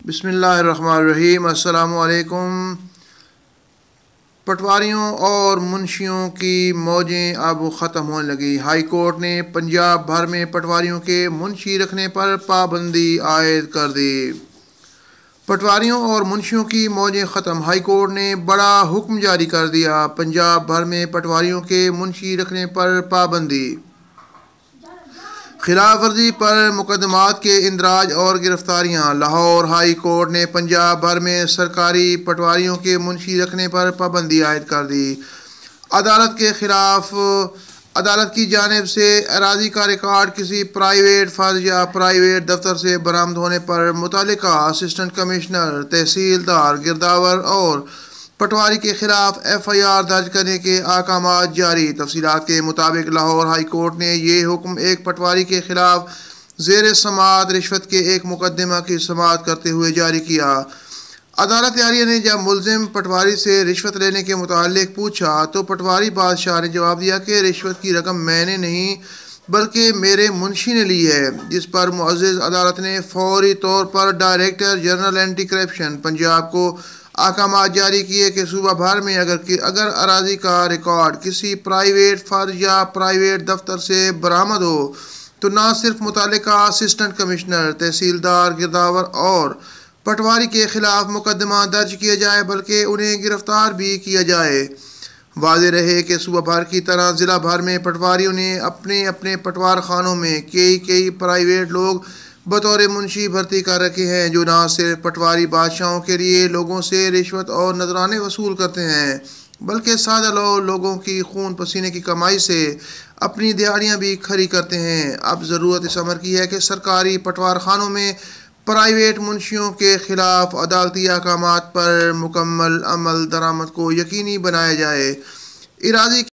بسم اللہ الرحمن الرحیم۔ السلام علیکم۔ پٹواریوں اور منشیوں کی موجیں اب ختم ہونے لگی۔ ہائی کورٹ نے پنجاب بھر میں پٹواریوں کے منشی رکھنے پر پابندی عائد کر دی۔ پٹواریوں اور منشیوں کی موجیں ختم، ہائی کورٹ نے بڑا حکم جاری کر دیا۔ پنجاب بھر میں پٹواریوں کے منشی رکھنے پر پابندی، خلاف ورزی پر مقدمات کے اندراج اور گرفتاریاں۔ لاہور ہائی کورٹ نے پنجاب بھر میں سرکاری پٹواریوں کے منشی رکھنے پر پابندی عائد کر دی۔ عدالت کی جانب سے اراضی کا ریکارڈ کسی پرائیویٹ فرد یا پرائیویٹ دفتر سے برآمد ہونے پر متعلقہ اسسٹنٹ کمشنر، تحصیلدار، گرداور اور پٹواری کے خلاف ایف آئی آر درج کرنے کے احکامات جاری۔ تفصیلات کے مطابق لاہور ہائی کورٹ نے یہ حکم ایک پٹواری کے خلاف زیر سماعت رشوت کے ایک مقدمہ کی سماعت کرتے ہوئے جاری کیا۔ عدالت عالیہ نے جب ملزم پٹواری سے رشوت لینے کے متعلق پوچھا تو پٹواری بادشاہ نے جواب دیا کہ رشوت کی رقم میں نے نہیں بلکہ میرے منشی نے لی ہے، جس پر معزز عدالت نے فوری طور پر director general anti corruption Punjab کو احکامات جاری کیے کہ صوبہ بھر میں اگر اراضی کا ریکارڈ کسی پرائیویٹ فرد یا پرائیویٹ دفتر سے برآمد ہو تو نہ صرف متعلقہ اسسٹنٹ کمشنر، تحصیلدار، گرداور اور پٹواری کے خلاف مقدمہ درج کیا جائے بلکہ انہیں گرفتار بھی کیا جائے۔ واضح رہے کہ صوبہ بھر کی طرح ضلع بھر میں پٹواریوں نے اپنے اپنے پٹوار خانوں میں کئی پرائیویٹ لوگ بطور منشی بھرتی کر رکھے ہیں، جو نہ صرف پٹواری بادشاہوں کے لیے لوگوں سے رشوت اور نذرانے وصول کرتے ہیں بلکہ سادہ لوگوں کی خون پسینے کی کمائی سے اپنی دہاڑیاں بھی کھڑی کرتے ہیں۔ اب ضرورت اس امر کی ہے کہ سرکاری پٹوار خانوں میں پرائیویٹ منشیوں کے خلاف عدالتی احکامات پر مکمل عمل درآمد کو یقینی بنایا جائے۔ اراضی